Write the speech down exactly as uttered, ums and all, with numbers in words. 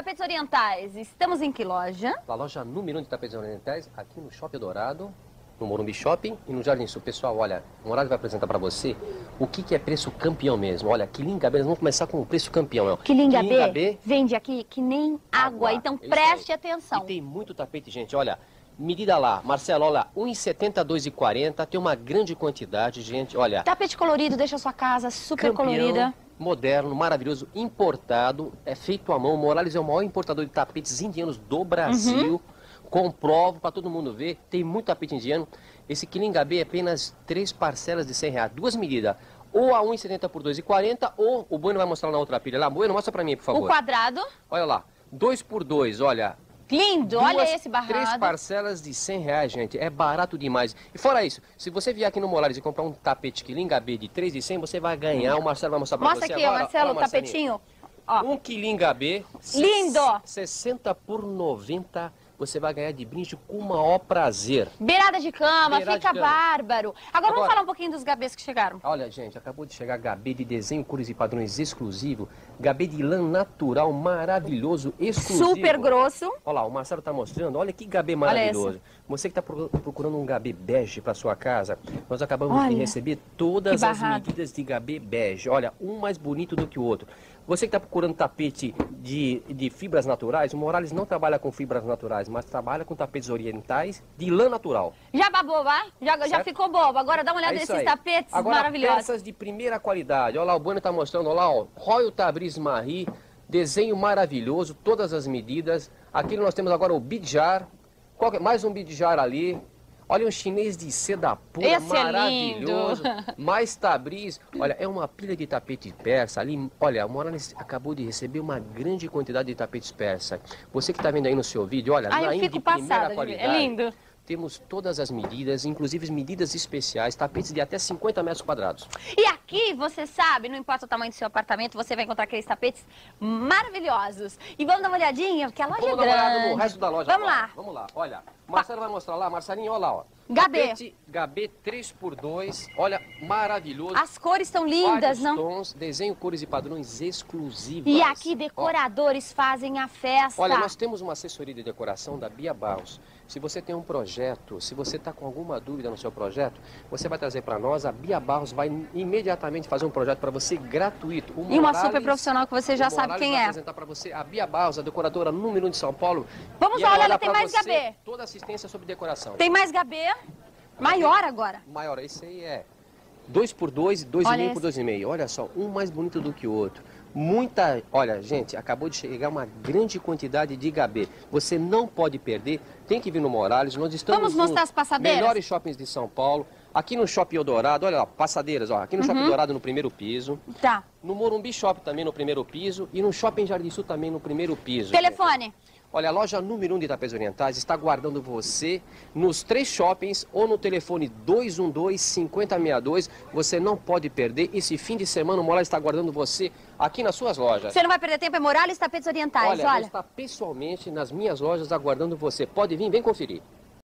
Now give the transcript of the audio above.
Tapetes Orientais, estamos em que loja? A loja número um de tapetes orientais, aqui no Shopping Dourado, no Morumbi Shopping e no Jardim Sul. Pessoal, olha, o Morales vai apresentar para você o que, que é preço campeão mesmo. Olha, Quilim Gabê, nós vamos começar com o preço campeão. Quilim Gabê vende aqui que nem água, água. Então preste atenção. E tem muito tapete, gente, olha. Medida lá, Marcelo, olha, um e setenta, dois e quarenta, tem uma grande quantidade, gente, olha. Tapete colorido, deixa a sua casa super campeão, colorida. Moderno, maravilhoso, importado, é feito à mão. Morales é o maior importador de tapetes indianos do Brasil. Uhum. Comprovo para todo mundo ver, tem muito tapete indiano. Esse Quilim Gabê é apenas três parcelas de cem reais, duas medidas. Ou a um e setenta por dois e quarenta, ou o Bueno vai mostrar na outra pilha. Lá, Bueno, mostra para mim, por favor. O quadrado. Olha lá, dois por dois, olha. Lindo, Duas, olha esse barrado. Três parcelas de cem reais, gente. É barato demais. E fora isso, se você vier aqui no Morales e comprar um tapete Quilim Gabê de três de cem, você vai ganhar. O Marcelo vai mostrar pra Mostra você aqui, agora. Marcelo, olha, o tapetinho. Ó. Um Quilim Gabê. Lindo! sessenta por noventa. Você vai ganhar de brinde com o maior prazer. Beirada de cama, Beirada fica de cama. bárbaro. Agora, Agora vamos falar um pouquinho dos gabês que chegaram. Olha, gente, acabou de chegar Gabê de desenho, cores e padrões exclusivo. Gabê de lã natural, maravilhoso, exclusivo. Super grosso. Olha lá, o Marcelo está mostrando. Olha que Gabê maravilhoso. Você que está procurando um Gabê bege para sua casa, nós acabamos Olha, de receber todas as medidas de Gabê bege. Olha, um mais bonito do que o outro. Você que está procurando tapete de, de fibras naturais, o Morales não trabalha com fibras naturais, mas trabalha com tapetes orientais de lã natural. Já babou, vai? Já, já ficou bobo. Agora dá uma olhada é nesses aí. tapetes Agora, maravilhosos. peças de primeira qualidade. Olha lá, o Bueno está mostrando, olha lá, ó, Royal Tabriz Marie, desenho maravilhoso, todas as medidas. Aqui nós temos agora o Bidjar, qual, mais um Bidjar ali. Olha um chinês de seda pura, Esse maravilhoso. É lindo. Mais Tabriz. Olha, é uma pilha de tapete persa ali. Olha, o Morales acabou de receber uma grande quantidade de tapetes persa. Você que está vendo aí no seu vídeo, olha, Ai, na eu fico de passada, primeira qualidade. É lindo. Temos todas as medidas, inclusive medidas especiais, tapetes de até cinquenta metros quadrados. E aqui, você sabe, não importa o tamanho do seu apartamento, você vai encontrar aqueles tapetes maravilhosos. E vamos dar uma olhadinha, porque a loja vamos é grande. Vamos dar uma olhada no resto da loja. Vamos agora. lá. Vamos lá, olha. Marcelo vai mostrar lá, Marcelinho, olha lá, ó. Gabê. Tapete Gabê três por dois, olha, maravilhoso. As cores estão lindas, Vários não? tons, desenho, cores e padrões exclusivos. E aqui decoradores ó. fazem a festa. Olha, nós temos uma assessoria de decoração da Bia Barros. Se você tem um projeto, se você está com alguma dúvida no seu projeto, você vai trazer para nós, a Bia Barros vai imediatamente fazer um projeto para você gratuito. O e uma Morales, super profissional que você já sabe quem vai é. apresentar para você a Bia Barros, a decoradora número um de São Paulo. Vamos lá, olha, ela tem mais Gabê. Toda assistência sobre decoração. Tem mais Gabê, maior agora. Maior, esse aí é dois por dois, dois e meio por dois e meio. Olha só, um mais bonito do que o outro. Muita, olha, gente, acabou de chegar uma grande quantidade de Gabê. Você não pode perder, tem que vir no Morales. Nós estamos Vamos mostrar as passadeiras? Melhores shoppings de São Paulo. Aqui no Shopping Eldorado, olha lá, passadeiras, ó. Aqui no uhum. Shopping Dourado no primeiro piso. Tá. No Morumbi Shopping também no primeiro piso. E no Shopping Jardim Sul também no primeiro piso. Telefone? Gente. Olha, a loja número um de tapetes orientais está aguardando você nos três shoppings ou no telefone dois um dois, cinco zero seis dois. Você não pode perder. Esse fim de semana o Morales está aguardando você aqui nas suas lojas. Você não vai perder tempo, é Morales Tapetes Orientais, olha. olha. Olha, está pessoalmente nas minhas lojas aguardando você. Pode vir, vem conferir.